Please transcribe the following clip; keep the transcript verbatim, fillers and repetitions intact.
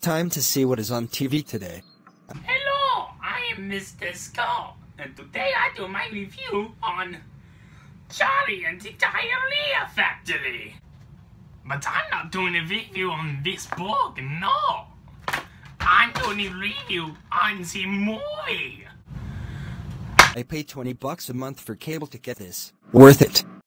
time to see what is on T V today. Hello, I am Mister Skull, and today I do my review on Charlie and the Diarrhea Factory. But I'm not doing a review on this book, no. I'm doing a review on the movie. I pay twenty bucks a month for cable to get this. Worth it.